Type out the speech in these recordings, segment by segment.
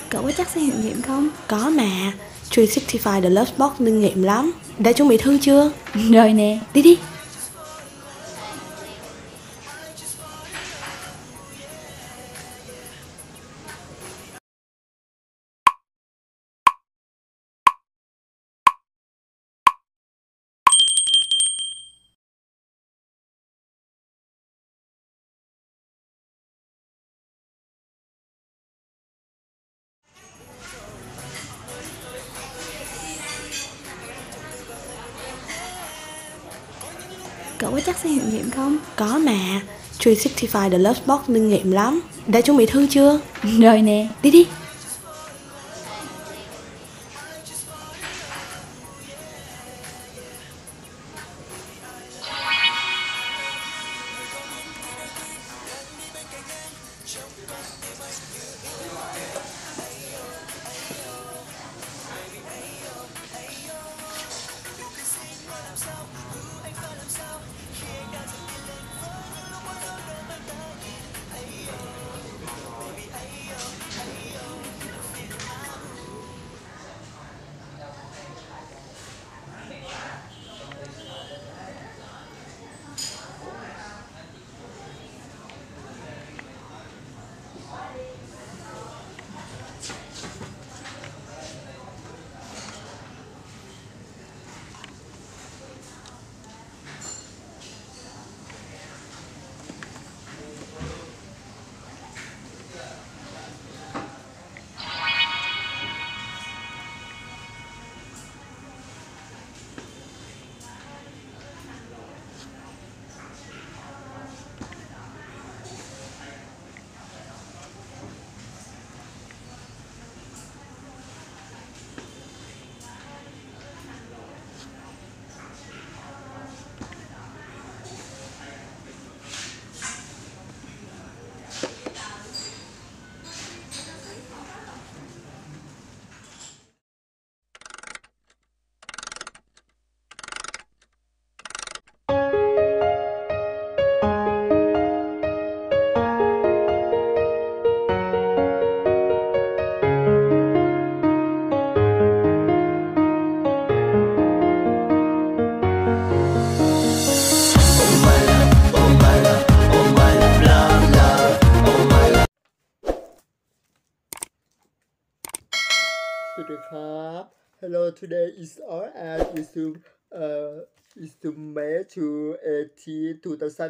Cậu có chắc sẽ hiệu nghiệm không? Có mà, 365 The Love Box linh nghiệm lắm. Đã chuẩn bị thư chưa? Rồi nè, Đi đi. cậu có chắc sẽ hiệu nghiệm không? Có mà, 365 The Love Box linh nghiệm lắm. Đã chuẩn bị thư chưa? Rồi nè, Đi đi. Hello, today is our ad is to May to 18,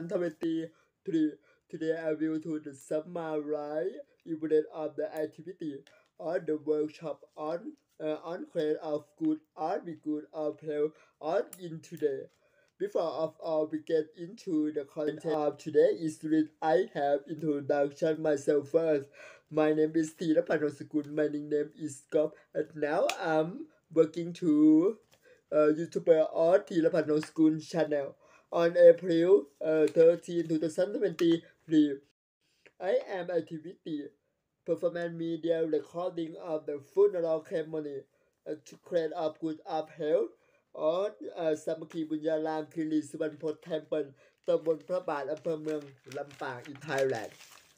2023. Today I will do the summary event of the activity or the workshop on create of good art with good appeal art in today. Before of all we get into the content of today is that I have introduction myself first. My name is Thira Panosakul. My nickname is Scott, and now I'm working to YouTuber on Thira Panosakul channel. On April 13, 2023, I am activity performance media recording of the funeral ceremony to create a good of health on สามัคคีบุญญารามคีรีสุวรรณพจน์ Temple ตำบลพระบาทอำเภอเมืองลำปาง in Thailand.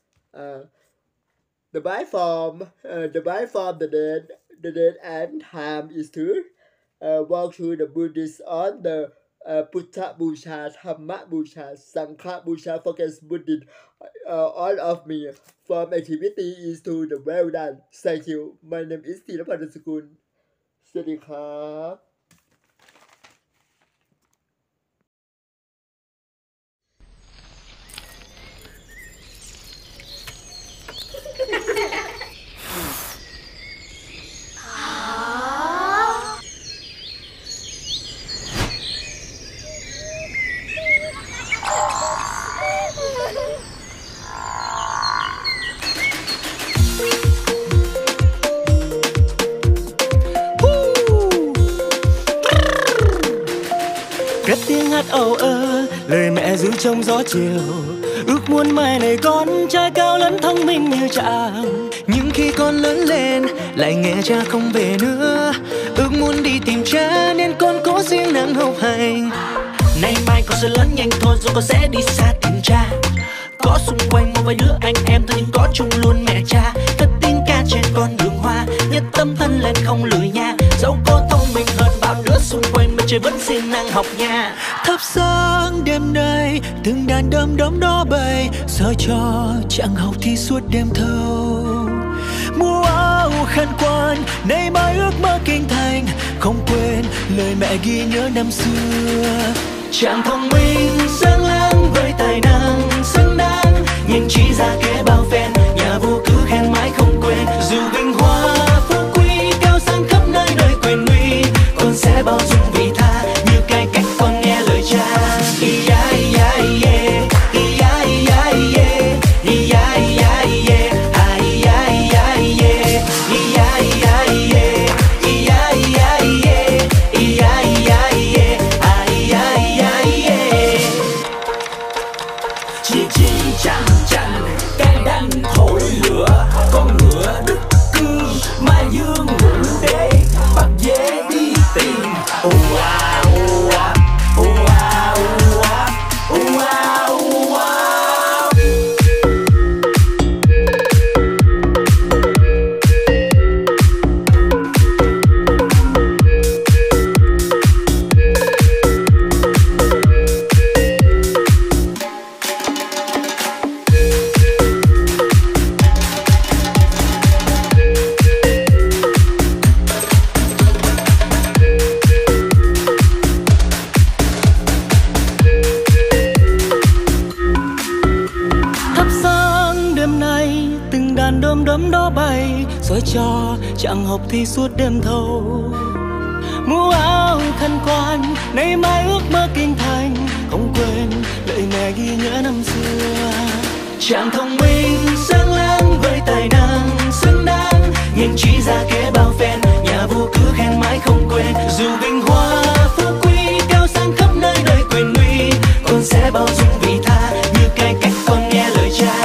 The by form the date and time is to walk through the Buddhist on the Buddha Busha, Dhamma Busha, Sangha Busha, focus Buddhist. All of me from activity is to the well done. Thank you. My name is Thira Panosakul. สวัสดีครับ Cất tiếng hát âu ơ, lời mẹ ru trong gió chiều. Ước muốn mai này con trai cao lớn thông minh như chàng. Nhưng khi con lớn lên, lại nghe cha không về nữa. Ước muốn đi tìm cha nên con cố siêng năng học hành. Nay mai con sẽ lớn nhanh thôi rồi con sẽ đi xa tìm cha. Có xung quanh một vài đứa anh em thôi nhưng có chung luôn mẹ cha. Cất tiếng ca trên con đường hoa. tâm thân lên không lười nha. Dẫu có thông minh hơn bao đứa xung quanh bên trời vẫn siêng năng học nha. Thắp sáng đêm nay từng đàn đom đóm đó bay, soi cho chặng học thi suốt đêm thâu. Mua áo khăn quan nay mai ước mơ kinh thành, không quên lời mẹ ghi nhớ năm xưa. Chàng thông minh sáng láng với tài năng xứng đáng, nhưng chỉ ra kế bao phen nhà vua cứ khen mãi không quên. Dù vinh hoa phú quý cao sang khắp nơi nơi quyền uy, con sẽ bao dung vị tha như cải cách con nghe lời cha. Cho chặng học thi suốt đêm thâu. Mua áo khăn quan nay mai ước mơ kinh thành, không quên lời mẹ ghi nhớ năm xưa. Chàng thông minh sáng láng với tài năng xứng đáng, nhưng chỉ ra kế bao phen nhà vua cứ khen mãi không quên. Dù vinh hoa phú quý cao sang khắp nơi nơi quyền uy, con sẽ bao dung vị tha như cải cách con nghe lời cha.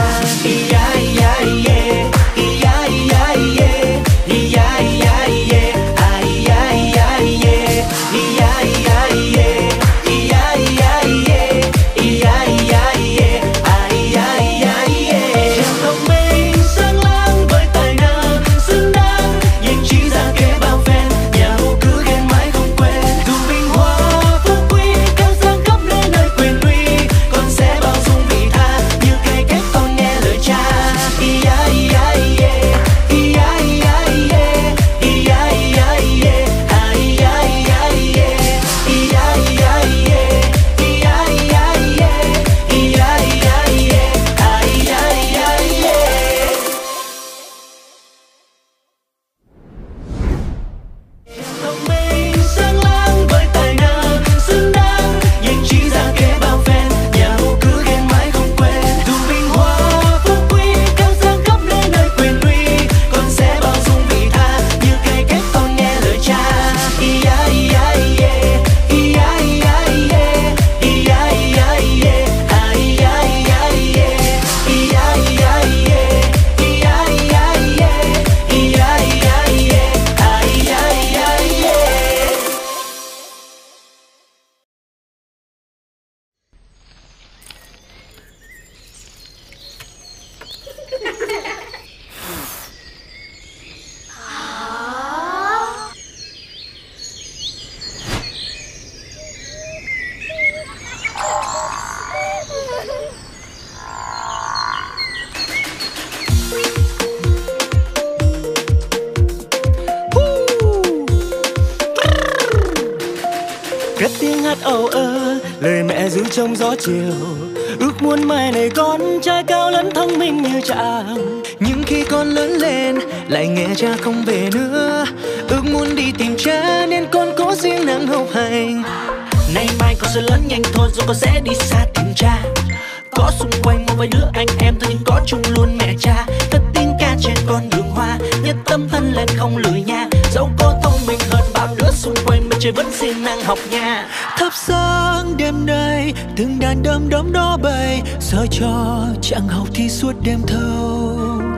Cất tiếng hát âu ơ, lời mẹ ru trong gió chiều. Ước muốn mai này con trai cao lớn thông minh như chàng. Nhưng khi con lớn lên lại nghe cha không về nữa. Ước muốn đi tìm cha nên con cố siêng năng học hành. Nay mai con sẽ lớn nhanh thôi rồi con sẽ đi xa tìm cha. Có xung quanh một vài đứa anh em thôi nhưng có chung luôn mẹ cha. Cất tiếng ca trên con đường hoa, nhất tâm thân lên không lười nha. Dẫu có thông minh hơn bao đứa xung quanh bên trời vẫn siêng năng học nha. Thắp sáng đêm nay từng đàn đom đóm đó bay, soi cho chặng học thi suốt đêm thâu.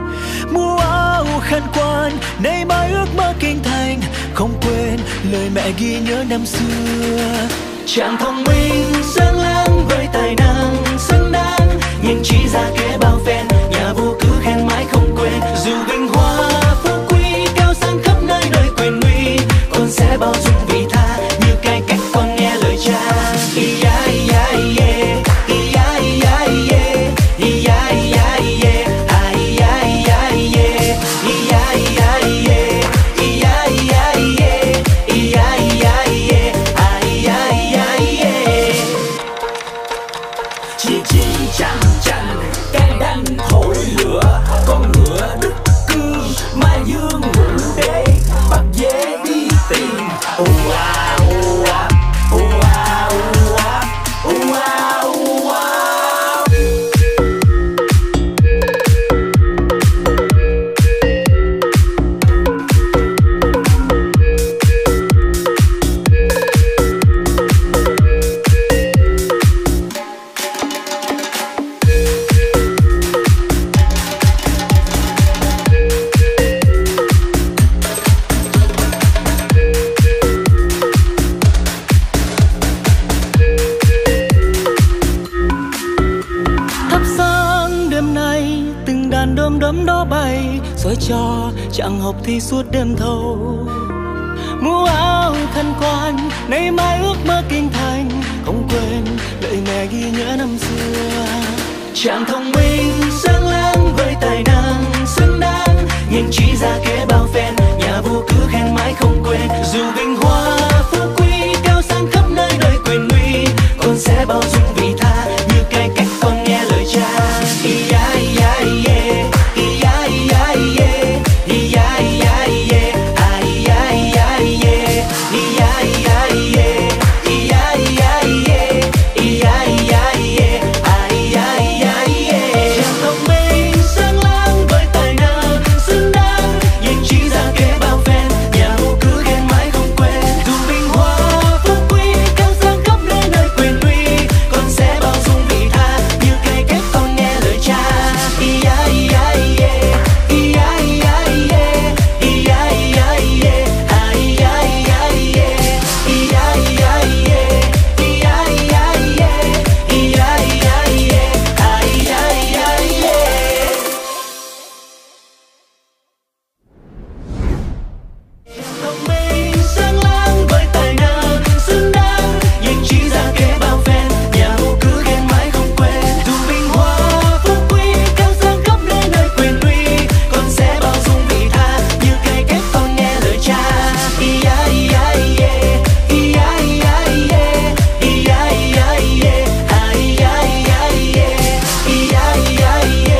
Mua áo khăn quan nay mai ước mơ kinh thành, không quên lời mẹ ghi nhớ năm xưa. Chàng thông minh sáng láng với tài năng xứng đáng, nhưng chỉ ra kế bao phen nhà vua cứ khen mãi không quên. Dù vinh hoa phú quý cao sang khắp nơi chàng học thi suốt đêm thâu. Mũ áo khăn quan nay mai ước mơ kinh thành, không quên lời mẹ ghi nhớ năm xưa. Chàng thông minh sáng láng với tài năng xứng đáng, nhưng chỉ ra kế bao phen, nhà vua cứ khen mãi không quên. Dù vinh hoa phú quý cao sang khắp nơi đời quyền uy, con sẽ bao dung vị tha như cái cách con nghe lời cha. Ia ia ia ia ia ia ia ia ia ia ia ia ia ia ia ia ia ia ia ia chàng thông minh sáng láng với tài năng xứng đáng, nhưng chỉ ra kế bao phen, nhà vua cứ khen mãi không quên. Dù vinh hoa phú quý cao sang khắp nơi nơi quyền uy, con sẽ bao dung vị tha như cây cách con nghe lời cha. Ia ia ia ia ia ia ia ia ia ia ia ia ia ia thông minh sáng láng với tài năng xứng đáng, nhưng chỉ ra kế bao phen, nhà vua cứ khen mãi không quên. Dù vinh hoa phú quý cao sang khắp nơi nơi quyền uy, con sẽ bao dung vị tha như cây cách con nghe lời cha. Ia ia ia ia ia ia ia ia ia ia ia ia ia ia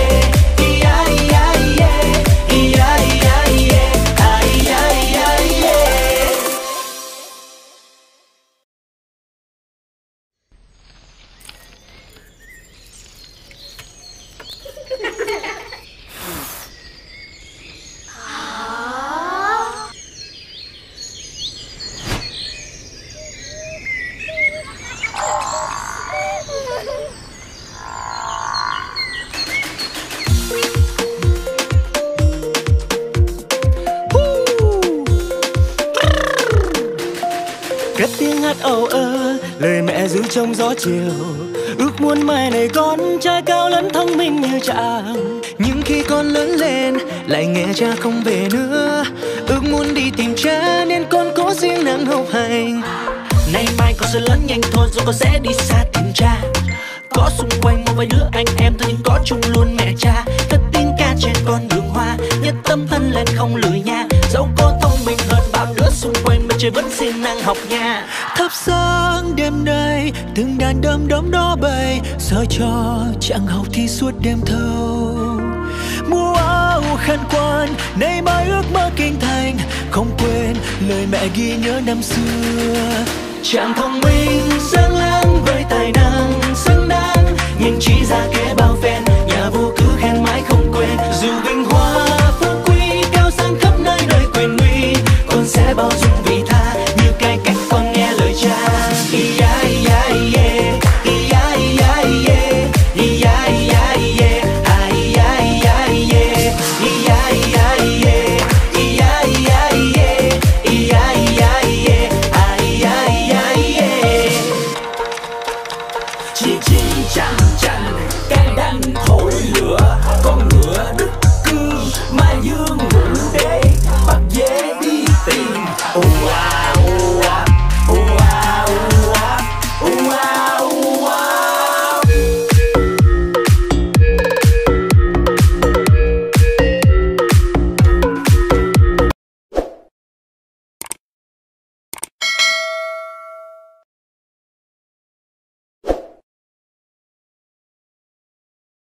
cất tiếng hát âu ơ, lời mẹ ru trong gió chiều. Ước muốn mai này con trai cao lớn thông minh như chàng, nhưng khi con lớn lên lại nghe cha không về nữa. Ước muốn đi tìm cha nên con cố siêng năng học hành. Nay mai con sẽ lớn nhanh thôi rồi con sẽ đi xa tìm cha. Có xung quanh một vài đứa anh em thôi nhưng có chung luôn mẹ cha. Cất tiếng ca trên con đường hoa, nhất tâm thân lên không lười nha. Dẫu có thông minh hơn bao đứa xung quanh, mà trời vẫn siêng năng học nha. Thắp sáng đêm nay từng đàn đom đóm đó bay, soi cho chàng học thi suốt đêm thâu. Mua áo khăn quan nay mai ước mơ kinh thành, không quên lời mẹ ghi nhớ năm xưa. Chàng thông minh sáng láng với tài năng xứng đáng, nhưng chỉ ra kế bao phen,